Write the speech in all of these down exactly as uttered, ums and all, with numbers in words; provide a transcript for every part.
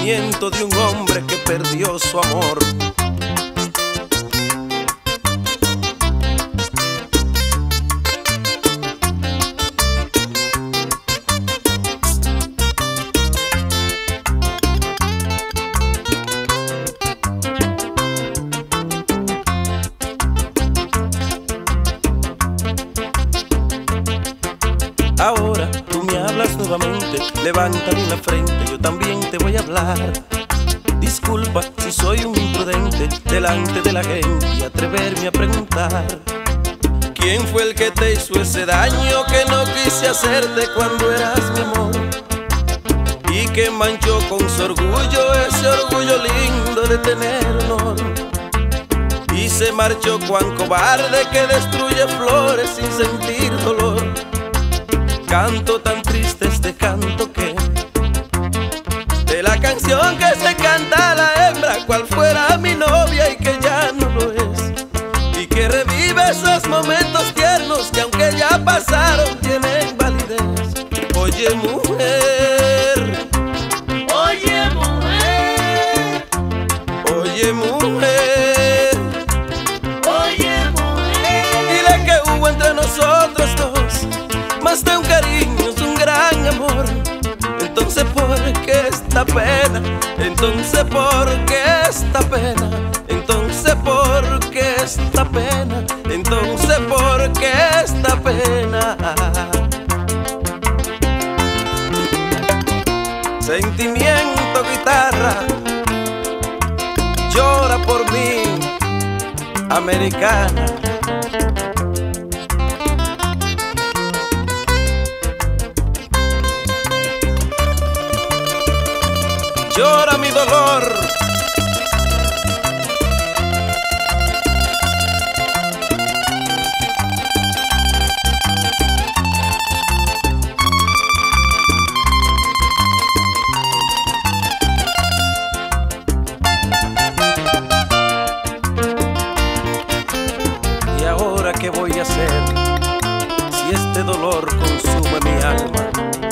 sufrimiento de un hombre que perdió su amor. Ahora tú me hablas nuevamente, levántame la frente, yo también te voy a hablar. Disculpa si soy un imprudente delante de la gente y atreverme a preguntar: ¿quién fue el que te hizo ese daño que no quise hacerte cuando eras mi amor? Y que manchó con su orgullo ese orgullo lindo de tener honor. Y se marchó cuán cobarde que destruye flores sin sentir dolor. Canto tan triste este canto que de la canción que se canta a la hembra, cual fuera mi novia y que ya no lo es, y que revive esos momentos tiernos que aunque ya pasaron tienen validez. Oye mujer, oye mujer, oye mujer, oye mujer, dile que hubo entre nosotros dos más de un cariño, es un gran amor. Entonces ¿por qué esta pena? Entonces ¿por qué esta pena? Entonces ¿por qué esta pena? Entonces ¿por qué esta pena? Sentimiento, guitarra, llora por mí, americana. Llora mi dolor. ¿Y ahora qué voy a hacer si este dolor consume mi alma?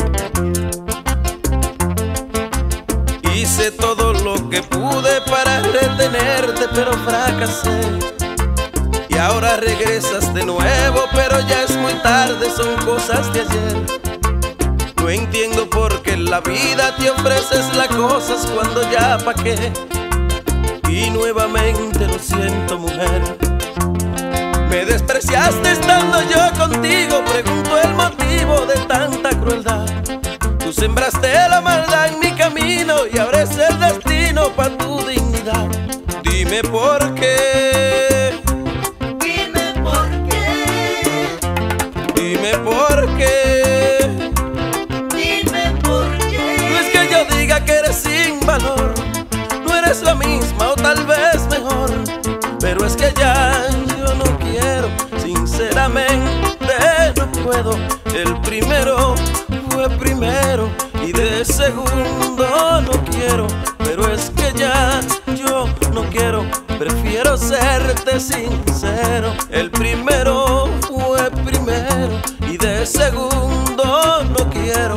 Hice todo lo que pude para retenerte, pero fracasé. Y ahora regresas de nuevo, pero ya es muy tarde, son cosas de ayer. No entiendo por qué en la vida te ofreces las cosas cuando ya pa' qué. Y nuevamente lo siento, mujer, me despreciaste estando yo contigo. Pregunto el motivo de tanta crueldad. Tú sembraste la maldad en mi camino y ahora es el destino pa' tu dignidad. Dime por qué, dime por qué, dime por qué, dime por qué. No es que yo diga que eres sin valor, no eres la misma o tal vez mejor, pero es que ya yo no quiero, sinceramente no puedo. El primero fue primero y de segundo no quiero, pero es que ya yo no quiero, prefiero serte sincero. El primero fue primero y de segundo no quiero.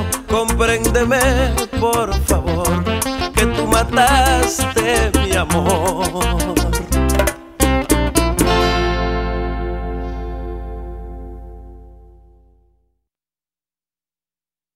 Compréndeme por favor que tú mataste mi amor.